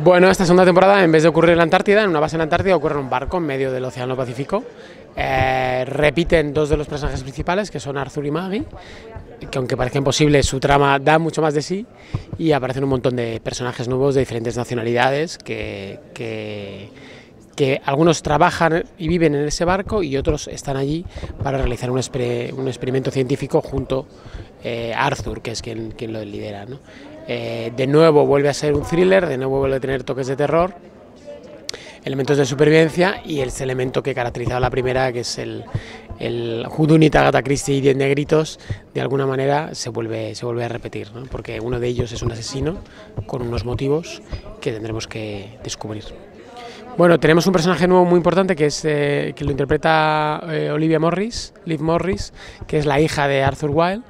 Bueno, esta segunda temporada, en vez de ocurrir en la Antártida, en una base en la Antártida, ocurre en un barco en medio del Océano Pacífico. Repiten dos de los personajes principales, que son Arthur y Maggie, que aunque parezca imposible, su trama da mucho más de sí, y aparecen un montón de personajes nuevos de diferentes nacionalidades que algunos trabajan y viven en ese barco y otros están allí para realizar un experimento científico junto a Arthur, que es quien lo lidera, ¿no? De nuevo vuelve a ser un thriller, de nuevo vuelve a tener toques de terror, elementos de supervivencia y ese elemento que caracterizaba la primera, que es el whodunit Agatha Christie y 10 negritos, de alguna manera se vuelve a repetir, ¿no? Porque uno de ellos es un asesino con unos motivos que tendremos que descubrir. Bueno, tenemos un personaje nuevo muy importante que lo interpreta Liv Morris, que es la hija de Arthur Wilde,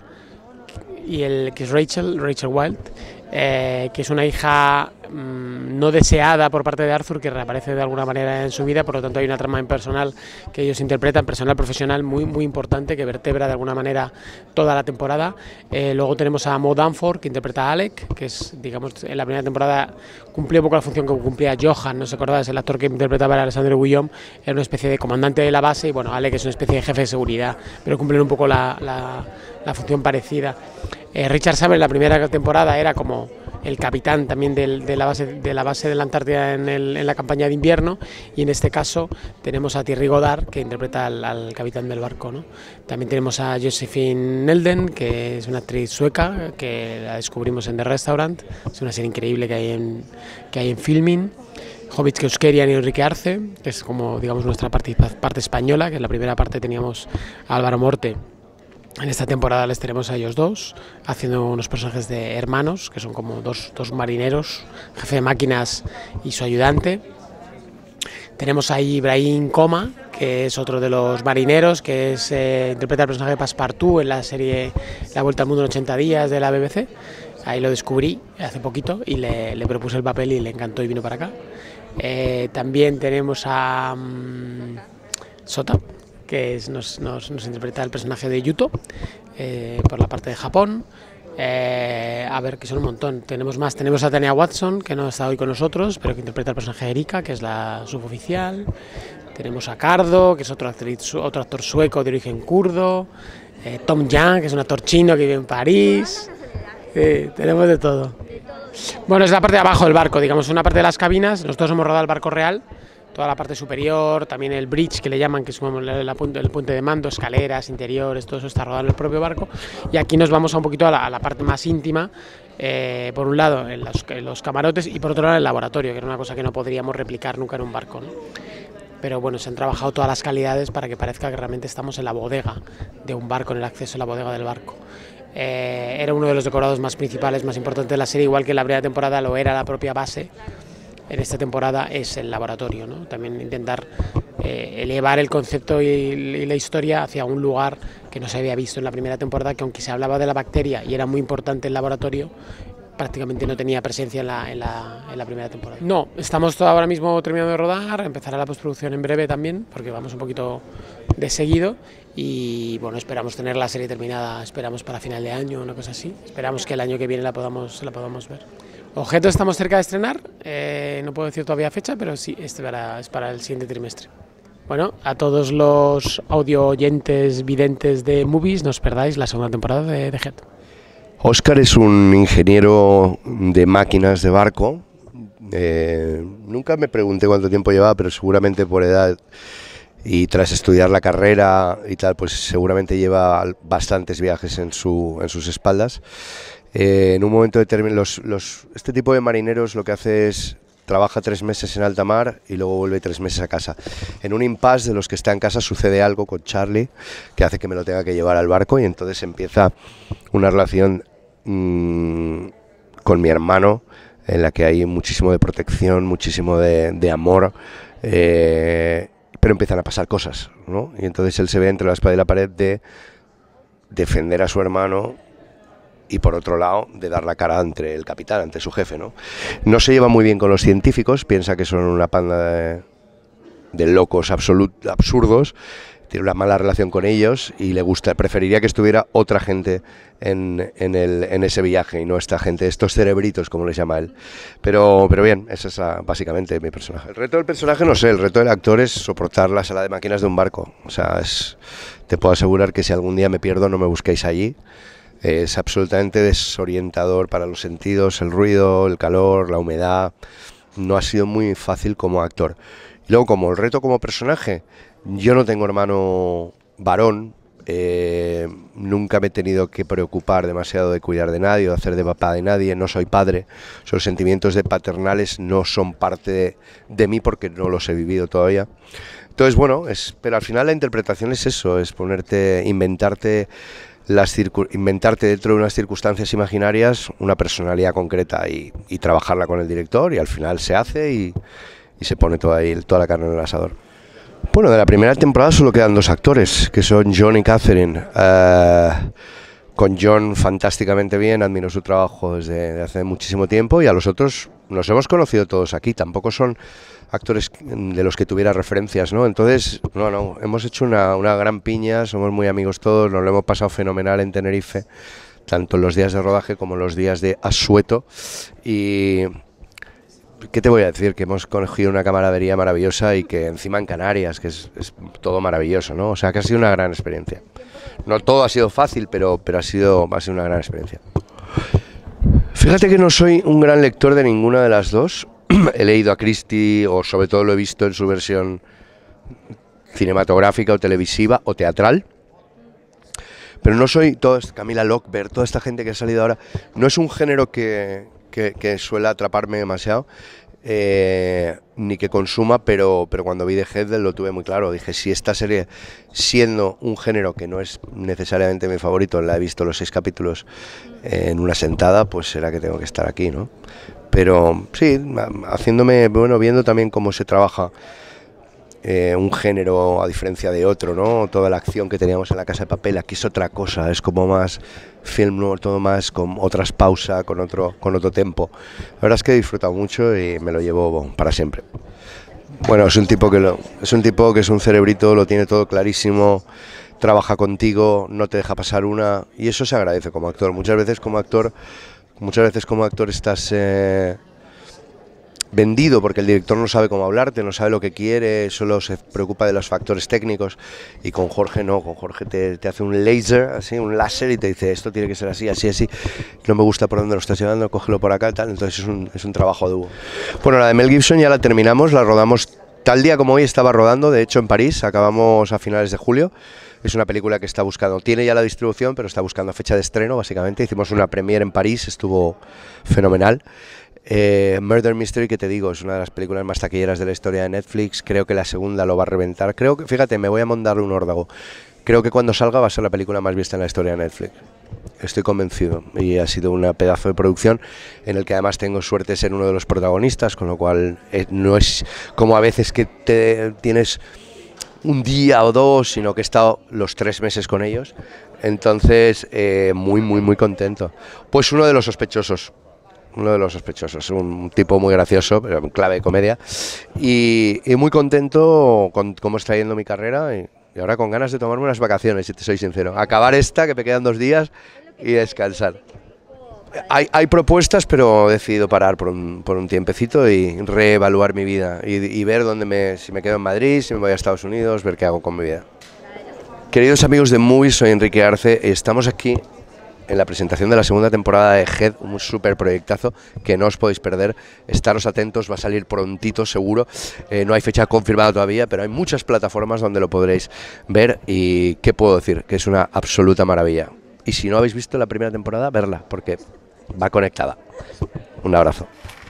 y que es Rachel Wilde, que es una hija no deseada por parte de Arthur, que reaparece de alguna manera en su vida. Por lo tanto hay una trama personal que ellos interpretan, personal, profesional, muy, muy importante, que vertebra de alguna manera toda la temporada. Luego tenemos a Maud Danforth, que interpreta a Alec, que es, digamos, en la primera temporada cumplió un poco la función que cumplía Johan, ¿no se acordáis? El actor que interpretaba a Alexandre Guillaume era una especie de comandante de la base, y bueno, Alec es una especie de jefe de seguridad, pero cumplen un poco la función parecida. Richard Savage en la primera temporada era como el capitán también de la base de la Antártida en la campaña de invierno, y en este caso tenemos a Thierry Godard, que interpreta al capitán del barco, ¿no? También tenemos a Josephine Nelden, que es una actriz sueca, que la descubrimos en The Restaurant, es una serie increíble que hay en Filmin. Hobbit Keuskerian y Enrique Arce, que es como, digamos, nuestra parte española, que en la primera parte teníamos a Álvaro Morte. En esta temporada les tenemos a ellos dos, haciendo unos personajes de hermanos, que son como dos marineros, jefe de máquinas y su ayudante. Tenemos a Ibrahim Coma, que es otro de los marineros, que interpreta el personaje de Passepartout en la serie La Vuelta al Mundo en 80 días de la BBC. Ahí lo descubrí hace poquito y le propuse el papel y le encantó y vino para acá. También tenemos a Sota, que nos interpreta el personaje de Yuto, por la parte de Japón. A ver, que son un montón. Tenemos a Tanya Watson, que no está hoy con nosotros, pero que interpreta el personaje de Erika, que es la suboficial. Tenemos a Cardo, que es otro actor sueco de origen kurdo. Tom Yang, que es un actor chino que vive en París. Tenemos de todo. Bueno, es la parte de abajo del barco, digamos, una parte de las cabinas. Nosotros hemos rodado el barco real, toda la parte superior, también el bridge, que le llaman, que es el puente de mando, escaleras, interiores, todo eso está rodado en el propio barco. Y aquí nos vamos a un poquito a la parte más íntima, por un lado en los camarotes y por otro lado en el laboratorio, que era una cosa que no podríamos replicar nunca en un barco, ¿no? Pero bueno, se han trabajado todas las calidades para que parezca que realmente estamos en la bodega de un barco, en el acceso a la bodega del barco. Era uno de los decorados más principales, más importantes de la serie, igual que en la primera temporada lo era la propia base. En esta temporada es el laboratorio, ¿no? También intentar elevar el concepto y la historia hacia un lugar que no se había visto en la primera temporada, que aunque se hablaba de la bacteria y era muy importante el laboratorio, prácticamente no tenía presencia en la primera temporada. No, estamos ahora mismo terminando de rodar, empezará la postproducción en breve también, porque vamos un poquito de seguido, y bueno, esperamos tener la serie terminada, esperamos para final de año, una cosa así. Esperamos que el año que viene la podamos ver. Objeto estamos cerca de estrenar, no puedo decir todavía fecha, pero sí, es para el siguiente trimestre. Bueno, a todos los audio oyentes, videntes de Movies, no os perdáis la segunda temporada de The Head. Óscar es un ingeniero de máquinas de barco. Nunca me pregunté cuánto tiempo llevaba, pero seguramente por edad y tras estudiar la carrera y tal, pues seguramente lleva bastantes viajes en sus espaldas. En un momento determinado, este tipo de marineros lo que hace es trabaja 3 meses en alta mar y luego vuelve 3 meses a casa. En un impasse de los que está en casa sucede algo con Charlie que hace que me lo tenga que llevar al barco, y entonces empieza una relación con mi hermano en la que hay muchísimo de protección, muchísimo de amor, pero empiezan a pasar cosas, ¿no? Y entonces él se ve entre la espada y la pared de defender a su hermano y por otro lado de dar la cara ante el capitán, ante su jefe, ¿no? No se lleva muy bien con los científicos, piensa que son una panda de locos absurdos. tiene una mala relación con ellos y preferiría que estuviera otra gente en ese viaje y no esta gente, estos cerebritos, como les llama él. Pero bien, ese es básicamente mi personaje. El reto del personaje, no sé, el reto del actor es soportar la sala de máquinas de un barco. O sea, te puedo asegurar que si algún día me pierdo, no me busquéis allí. Es absolutamente desorientador para los sentidos, el ruido, el calor, la humedad. No ha sido muy fácil como actor. Y luego, como el reto como personaje, yo no tengo hermano varón, nunca me he tenido que preocupar demasiado de cuidar de nadie o de hacer de papá de nadie, no soy padre, los sentimientos de paternales no son parte de mí porque no los he vivido todavía. Entonces, bueno, pero al final la interpretación es eso, es inventarte dentro de unas circunstancias imaginarias una personalidad concreta y trabajarla con el director, y al final se hace y se pone toda la carne en el asador. Bueno, de la primera temporada solo quedan 2 actores, que son John y Catherine. Con John fantásticamente bien, admiro su trabajo desde hace muchísimo tiempo, y a los otros nos hemos conocido todos aquí, tampoco son actores de los que tuviera referencias, ¿no? Entonces, no, hemos hecho una gran piña, somos muy amigos todos, nos lo hemos pasado fenomenal en Tenerife, tanto en los días de rodaje como en los días de asueto, y ¿qué te voy a decir? Que hemos cogido una camaradería maravillosa y que encima en Canarias, que es todo maravilloso, ¿no? O sea, que ha sido una gran experiencia. No todo ha sido fácil, pero ha sido una gran experiencia. Fíjate que no soy un gran lector de ninguna de las dos. He leído a Christie, o sobre todo lo he visto en su versión cinematográfica o televisiva o teatral. Pero no soy Camila Lockberg, toda esta gente que ha salido ahora. No es un género que suele atraparme demasiado, ni que consuma, pero cuando vi The Head lo tuve muy claro. Dije, si esta serie, siendo un género que no es necesariamente mi favorito, la he visto los 6 capítulos en una sentada, pues será que tengo que estar aquí, ¿no? Pero sí, viendo también cómo se trabaja un género a diferencia de otro, ¿no? Toda la acción que teníamos en La Casa de Papel, aquí es otra cosa, es como más film noir, todo más con otras pausas, con otro tempo. La verdad es que he disfrutado mucho y me lo llevo para siempre. Bueno, es un tipo que es un cerebrito, lo tiene todo clarísimo, trabaja contigo, no te deja pasar una, y eso se agradece como actor. Muchas veces como actor estás vendido porque el director no sabe cómo hablarte, no sabe lo que quiere, solo se preocupa de los factores técnicos, y con Jorge no, con Jorge te hace un láser y te dice, esto tiene que ser así, no me gusta por dónde lo estás llevando, cógelo por acá, tal. Entonces es un trabajo duro. Bueno, la de Mel Gibson ya la terminamos, la rodamos tal día como hoy, estaba rodando, de hecho en París, acabamos a finales de julio. Es una película que está buscando, tiene ya la distribución, pero está buscando fecha de estreno, básicamente. Hicimos una premiere en París, estuvo fenomenal. Murder Mystery, que te digo, es una de las películas más taquilleras de la historia de Netflix. Creo que la segunda lo va a reventar. Creo que, fíjate, me voy a mandarle un órdago. Creo que cuando salga va a ser la película más vista en la historia de Netflix. Estoy convencido, y ha sido una pedazo de producción en el que además tengo suerte de ser uno de los protagonistas, con lo cual no es como a veces que tienes un día o 2, sino que he estado los 3 meses con ellos. Entonces, muy contento. Pues uno de los sospechosos, un tipo muy gracioso, pero en clave de comedia, y muy contento con cómo está yendo mi carrera, y ahora con ganas de tomarme unas vacaciones, si te soy sincero, acabar esta, que me quedan 2 días, y descansar. Hay propuestas, pero he decidido parar por un tiempecito y reevaluar mi vida y ver si me quedo en Madrid, si me voy a Estados Unidos, ver qué hago con mi vida. Queridos amigos de Movies, soy Enrique Arce, estamos aquí en la presentación de la segunda temporada de Head, un súper proyectazo que no os podéis perder. Estaros atentos, va a salir prontito seguro, no hay fecha confirmada todavía, pero hay muchas plataformas donde lo podréis ver, y ¿qué puedo decir? Que es una absoluta maravilla. Y si no habéis visto la primera temporada, verla, porque va conectada. Un abrazo.